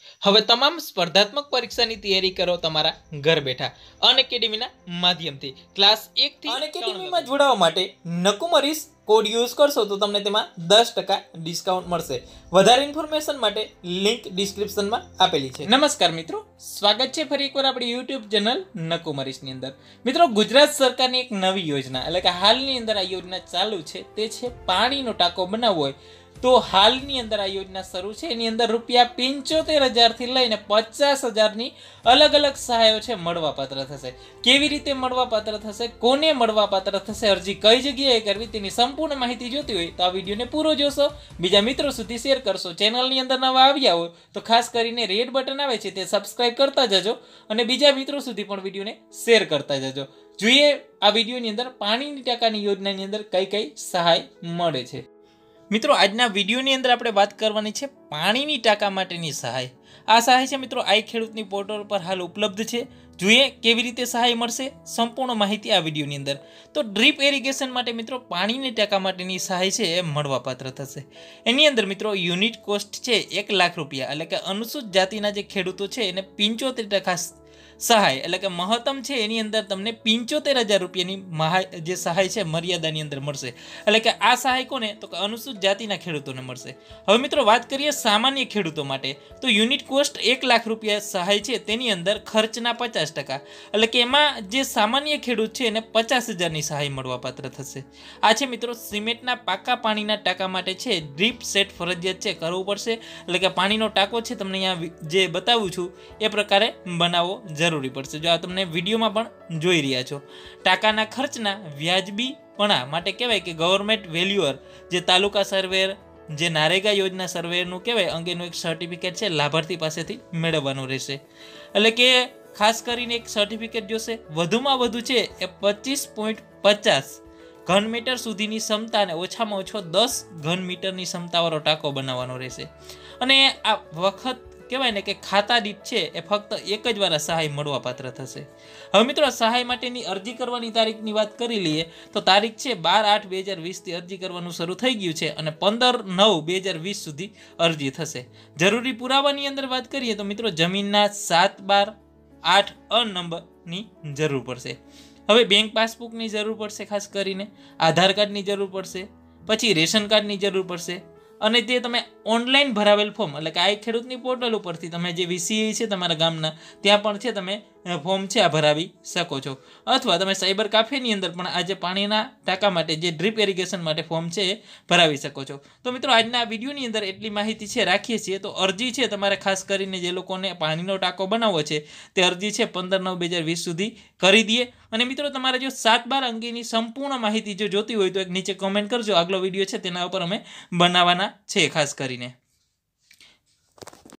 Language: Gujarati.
હવે તમામ સ્પર્ધાત્મક પરીક્ષાની તૈયારી કરો તમારા ઘર બેઠા અનએકેડમીના માધ્યમથી ક્લાસ 1 થી અનએકેડમીમાં જોડાવા માટે નકુમરીસ કોડ યુઝ કરશો તો તમને તેમાં 10% ડિસ્કાઉન્ટ મળશે। વધારે ઇન્ફોર્મેશન માટે લિંક ડિસ્ક્રિપ્શનમાં આપેલી છે। નમસ્કાર મિત્રો, સ્વાગત છે ફરી એકવાર આપણી YouTube ચેનલ નકુમરીસની અંદર। મિત્રો, ગુજરાત સરકારની એક નવી યોજના એટલે કે હાલની અંદર આ યોજના ચાલુ છે તે છે પાણીનો ટાંકો બનાવવો હોય તો હાલની અંદર આ યોજના શરૂ છે। એની અંદર ₹75,000 થી લઈને 50,000ની અલગ અલગ સહાયો છે મળવાપાત્ર થશે। કેવી રીતે મળવાપાત્ર થશે, કોને મળવાપાત્ર થશે, અરજી કઈ જગ્યાએ કરવી તેની સંપૂર્ણ માહિતી જોતી હોય તો આ વિડીયોને પૂરો જોશો, બીજા મિત્રો સુધી શેર કરશો। ચેનલની અંદર નવા આવ્યા હોય તો ખાસ કરીને રેડ બટન આવે છે તે સબસ્ક્રાઇબ કરતા જજો અને બીજા મિત્રો સુધી પણ વિડીયોને શેર કરતા જજો। જોઈએ આ વિડીયોની અંદર પાણીની ટાંકાની યોજનાની અંદર કઈ કઈ સહાય મળે છે। મિત્રો, આજના વિડીયોની અંદર આપણે વાત કરવાની છે પાણીની ટાંકા માટેની સહાય। આ સહાય છે મિત્રો આઈ ખેડૂતની પોર્ટલ પર હાલ ઉપલબ્ધ છે। જોઈએ કેવી રીતે સહાય મળશે, સંપૂર્ણ માહિતી આ વિડીયોની અંદર। તો ડ્રીપ ઇરિગેશન માટે મિત્રો પાણીની ટાંકા માટેની સહાય છે એ મળવાપાત્ર થશે। એની અંદર મિત્રો યુનિટ કોસ્ટ છે ₹1,00,000 એટલે કે અનુસૂચિત જાતિના જે ખેડૂતો છે એને 75% સહાય એટલે કે મહત્તમ છે એની અંદર તમને ₹75,000ની જે સહાય છે મર્યાદાની અંદર મળશે। એટલે કે આ સહાય કોને તો કે અનુસૂચિત જાતિના ખેડૂતોને મળશે। હવે મિત્રો વાત કરીએ સામાન્ય ખેડૂતો માટે તો યુનિટ કોસ્ટ ₹1,00,000 સહાય છે તેની અંદર ખર્ચના 50% એટલે કે એમાં જે સામાન્ય ખેડૂત છે એને 50,000ની સહાય મળવાપાત્ર થશે। આ છે મિત્રો સિમેન્ટના પાકા પાણીના ટાંકા માટે છે ડ્રીપ સેટ ફરજિયાત છે કરવું પડશે। એટલે કે પાણીનો ટાંકો છે તમને અહીંયા જે બતાવું છું એ પ્રકારે બનાવવો જરૂરી પડશે। જો આ તમને વિડીયોમાં પણ જોઈ રહ્યા છો। ટાંકાના ખર્ચના વ્યાજબીપણા માટે કહેવાય કે ગવર્મેન્ટ વેલ્યુઅર જે તાલુકા સર્વેર જે નારેગા યોજના સર્વેનું કહેવાય અંગેનું એક સર્ટિફિકેટ છે લાભાર્થી પાસેથી મેળવવાનું રહેશે। એટલે કે ખાસ કરીને એક સર્ટિફિકેટ જોશે, વધુમાં વધુ છે એ 25.50 ઘન મીટર સુધીની ક્ષમતા અને ઓછામાં ઓછો 10 ઘન મીટરની ક્ષમતાવાળો ટાંકો બનાવવાનો રહેશે। અને આ વખત કહેવાય ને કે ખાતા દીઠ છે એ ફક્ત એક જ વાર સહાય મળવાપાત્ર થશે। હવે મિત્રો સહાય માટેની અરજી કરવાની તારીખની વાત કરી લઈએ તો તારીખ છે 12/8/2020થી અરજી કરવાનું શરૂ થઈ ગયું છે અને 15/9/2020 સુધી અરજી થશે। જરૂરી પુરાવાની અંદર વાત કરીએ તો મિત્રો જમીનના 7/12/8 નંબરની જરૂર પડશે। હવે બેંક પાસબુકની જરૂર પડશે, ખાસ કરીને આધાર કાર્ડની જરૂર પડશે, પછી રેશન કાર્ડની જરૂર પડશે અને તે તમે ઓનલાઈન ભરાવેલ ફોર્મ એટલે કે આ ખેડૂતની પોર્ટલ ઉપરથી તમે જે વીસીઆઈ છે તમારા ગામના ત્યાં પણ છે તમે ફોર્મ છે આ ભરાવી શકો છો, અથવા તમે સાયબર કાફેની અંદર પણ આજે પાણીના ટાંકા માટે જે ડ્રીપ ઇરિગેશન માટે ફોર્મ છે એ ભરાવી શકો છો। તો મિત્રો આજના વિડીયોની અંદર એટલી માહિતી છે રાખીએ છીએ। તો અરજી છે તમારે ખાસ કરીને જે લોકોને પાણીનો ટાંકો બનાવવો છે તે અરજી છે 15/9/2020 સુધી કરી દઈએ। અને મિત્રો તમારે જો 7/12 અંગેની સંપૂર્ણ માહિતી જો જોતી હોય તો એક નીચે કોમેન્ટ કરજો, આગલો વિડીયો છે તેના ઉપર અમે બનાવવાના છે ખાસ કરીને।